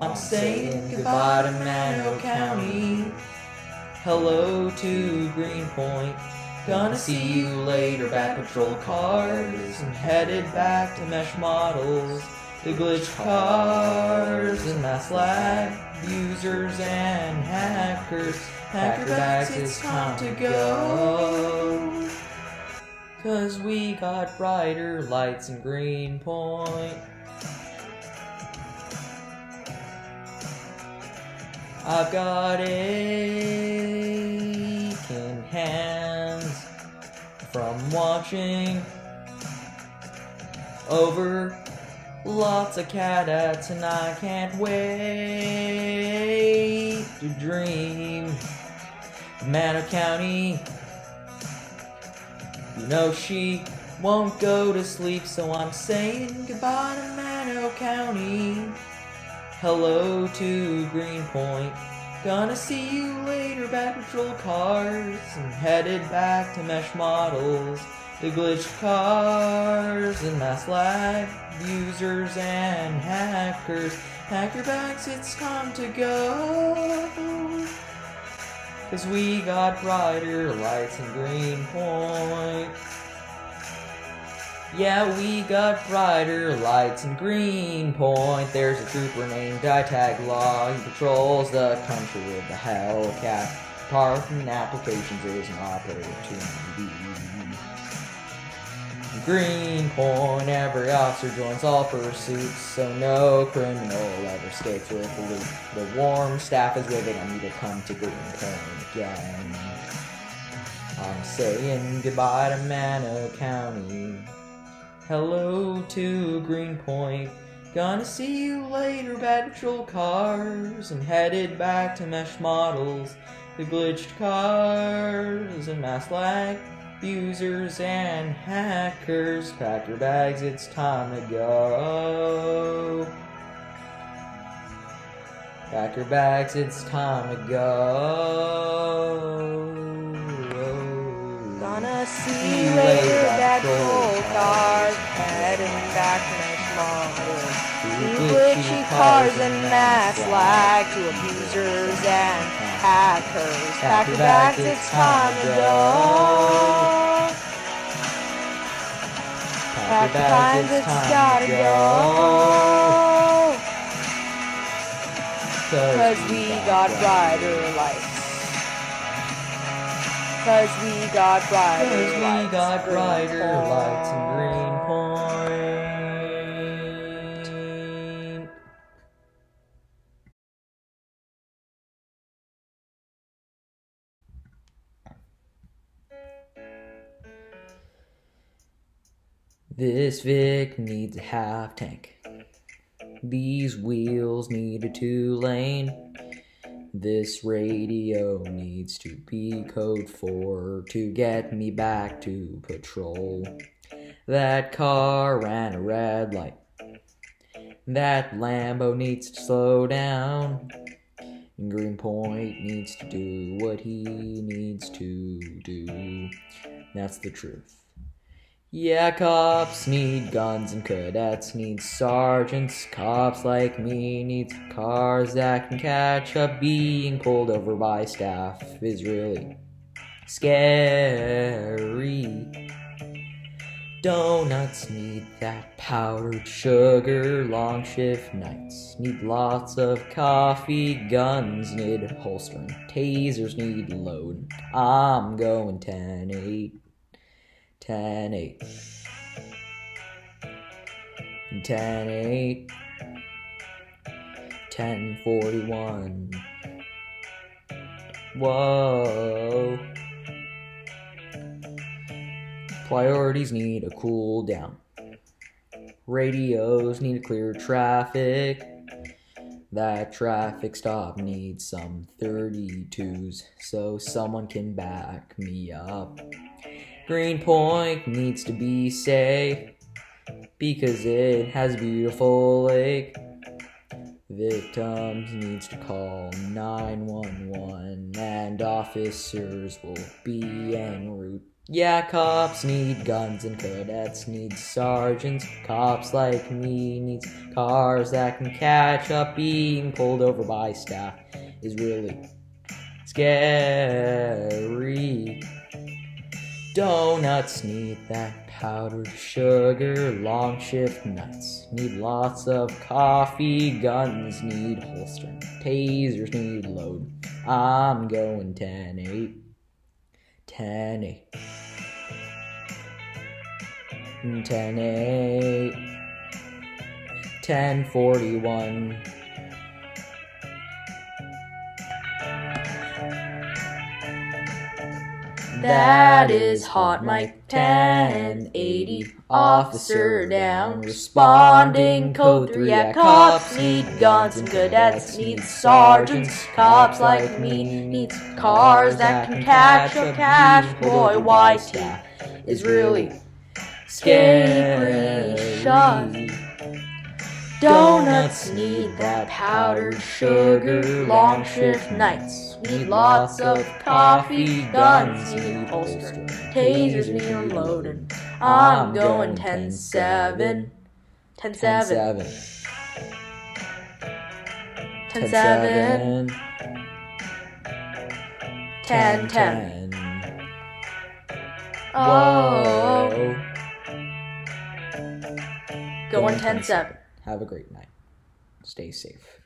I'm saying goodbye to Mano County. Hello to Greenpoint. Gonna see you later, Bat Patrol cars. I'm headed back to Mesh Models. The glitch cars and mass lag users and hackers. Pack your bags, it's time to go. 'Cause we got brighter lights in Greenpoint. I've got aching hands from watching over lots of cat-ats, and I can't wait to dream. Mano County, you know she won't go to sleep, so I'm saying goodbye to Mano County. Hello to Greenpoint. Gonna see you later, Bat Patrol cars. I'm headed back to Mesh Models. The glitch cars and mass lag users and hackers. Pack your bags, it's time to go. 'Cause we got brighter lights in Greenpoint. Yeah, we got brighter lights in Greenpoint. There's a trooper named Ditag Law. He patrols the country with the Hellcat. Parking applications is an opportunity. In Greenpoint, every officer joins all pursuits, so no criminal ever escapes with the loot. The warm staff is waiting on you to come to Greenpoint again. I'm saying goodbye to Mano County. Hello to Greenpoint. Gonna see you later, Bat Patrol cars. I'm headed back to Mesh Models. The glitched cars and mass lag users and hackers. Pack your bags, it's time to go. Pack your bags, it's time to go. Gonna see you later, Bat Patrol cars, heading back to Mesh Models. Glitchy cars and mass lag to abusers and hackers. Pack your bags, it's time to go. Pack your bags, it's gotta go. 'Cause we got brighter lights. 'Cause we got brighter lights in Greenpoint. This Vic needs a half tank. These wheels need a 2-lane. This radio needs to be code 4 to get me back to patrol. That car ran a red light. That Lambo needs to slow down. And Greenpoint needs to do what he needs to do. That's the truth. Yeah, cops need guns and cadets need sergeants. Cops like me need cars that can catch up. Being pulled over by staff is really scary. Donuts need that powdered sugar. Long shift nights need lots of coffee. Guns need holstering. Tasers need load. I'm going 10-8. 10-8. 10-8. 10-41. Whoa. Priorities need a cool down. Radios need to clear traffic. That traffic stop needs some 32s so someone can back me up. Greenpoint needs to be safe because it has a beautiful lake. Victims needs to call 911 and officers will be en route Yeah, cops need guns and cadets need sergeants. Cops like me needs cars that can catch up. Being pulled over by staff is really scary. Donuts need that powdered sugar. Long shift nights need lots of coffee. Guns need holstering. Tasers need load. I'm going 10-8. 10-8. 10-8. 10-41. That is hot mic 1080. Officer down, responding code 3. Yeah, cops need guns and cadets need sergeants. Cops like me needs cars that can catch a cash boy. YT is really scary. Shut. Donuts need that powdered sugar. Long shift nights need lots of coffee. Guns need holstering. Tasers need unloading. I'm going 10-7. 10-7. 10-7. 10-10. Oh. Going 10-7. Have a great night. Stay safe.